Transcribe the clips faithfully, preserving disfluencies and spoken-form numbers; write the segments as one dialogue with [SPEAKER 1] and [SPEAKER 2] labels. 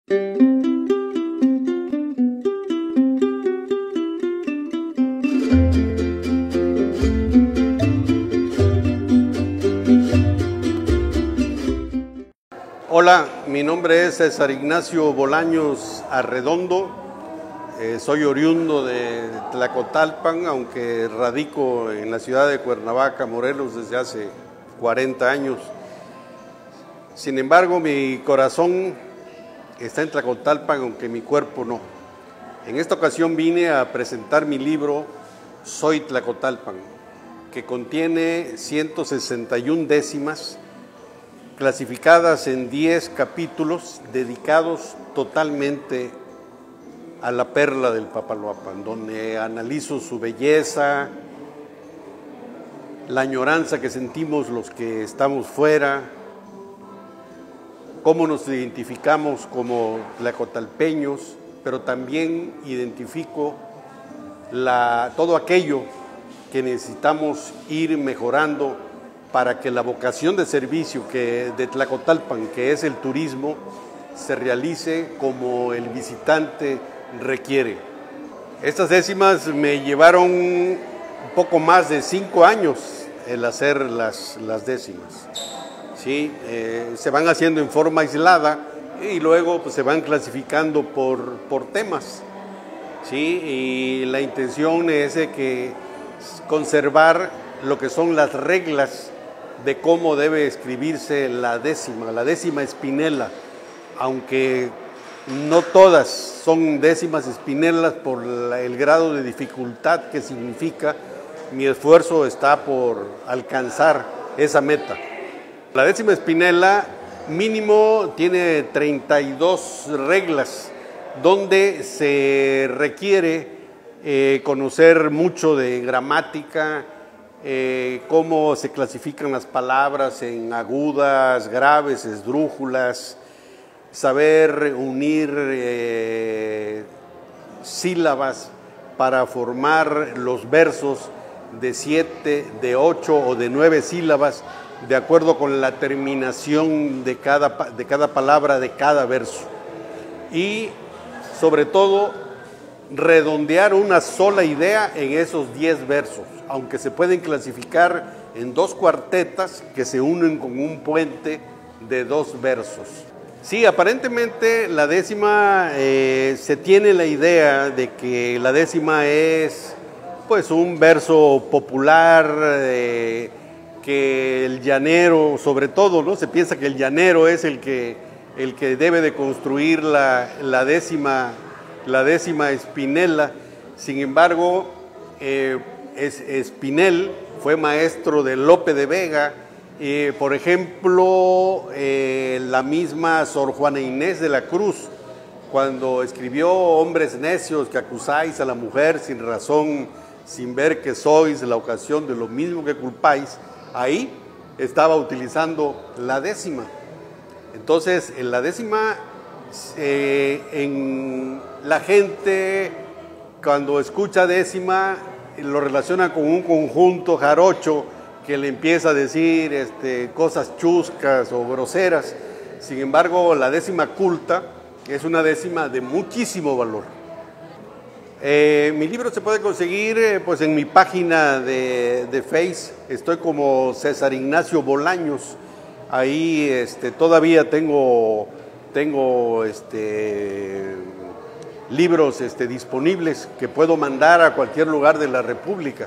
[SPEAKER 1] Hola, mi nombre es César Ignacio Bolaños Arredondo, eh, soy oriundo de Tlacotalpan, aunque radico en la ciudad de Cuernavaca, Morelos, desde hace cuarenta años. Sin embargo, mi corazón está en Tlacotalpan, aunque mi cuerpo no. En esta ocasión vine a presentar mi libro Soy Tlacotalpan, que contiene ciento sesenta y una décimas, clasificadas en diez capítulos dedicados totalmente a la perla del Papaloapan, donde analizo su belleza, la añoranza que sentimos los que estamos fuera, cómo nos identificamos como tlacotalpeños, pero también identifico la, todo aquello que necesitamos ir mejorando para que la vocación de servicio que, de Tlacotalpan, que es el turismo, se realice como el visitante requiere. Estas décimas me llevaron un poco más de cinco años el hacer las, las décimas. ¿Sí? Eh, se van haciendo en forma aislada y luego pues, se van clasificando por, por temas. ¿Sí? Y la intención es de que conservar lo que son las reglas de cómo debe escribirse la décima, la décima espinela, aunque no todas son décimas espinelas por la, el grado de dificultad que significa, mi esfuerzo está por alcanzar esa meta. La décima espinela mínimo tiene treinta y dos reglas, donde se requiere eh, conocer mucho de gramática, Eh, cómo se clasifican las palabras en agudas, graves, esdrújulas, saber unir eh, sílabas para formar los versos de siete, de ocho o de nueve sílabas, de acuerdo con la terminación de cada, de cada palabra, de cada verso. Y sobre todo, redondear una sola idea en esos diez versos, aunque se pueden clasificar en dos cuartetas que se unen con un puente de dos versos. Sí, aparentemente la décima, eh, se tiene la idea de que la décima es pues un verso popular, eh, que el llanero, sobre todo, ¿no? Se piensa que el llanero es el que, el que debe de construir la, la décima la décima espinela. Sin embargo, eh, es, Espinel fue maestro de Lope de Vega. Eh, por ejemplo, eh, la misma Sor Juana Inés de la Cruz, cuando escribió Hombres necios que acusáis a la mujer sin razón, sin ver que sois la ocasión de lo mismo que culpáis, ahí estaba utilizando la décima. Entonces, en la décima, eh, en la gente cuando escucha décima lo relaciona con un conjunto jarocho que le empieza a decir este, cosas chuscas o groseras. Sin embargo, la décima culta es una décima de muchísimo valor. Eh, mi libro se puede conseguir eh, pues en mi página de, de Face, estoy como César Ignacio Bolaños. Ahí este, todavía tengo, tengo este, libros este, disponibles que puedo mandar a cualquier lugar de la República.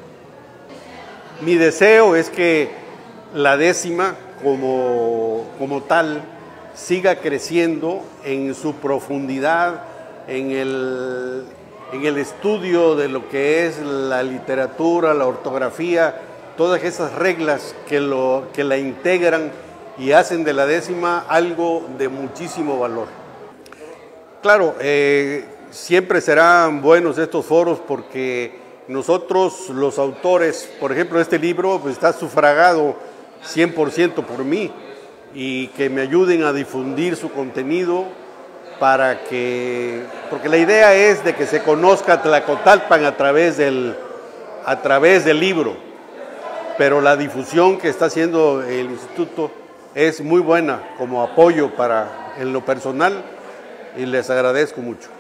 [SPEAKER 1] Mi deseo es que la décima como, como tal siga creciendo en su profundidad, en el, en el estudio de lo que es la literatura, la ortografía, todas esas reglas que, lo, que la integran y hacen de la décima algo de muchísimo valor. Claro, eh, siempre serán buenos estos foros porque nosotros los autores, por ejemplo, este libro pues, está sufragado cien por ciento por mí y que me ayuden a difundir su contenido para que, porque la idea es de que se conozca Tlacotalpan a través del, a través del libro, pero la difusión que está haciendo el instituto es muy buena como apoyo para, en lo personal, y les agradezco mucho.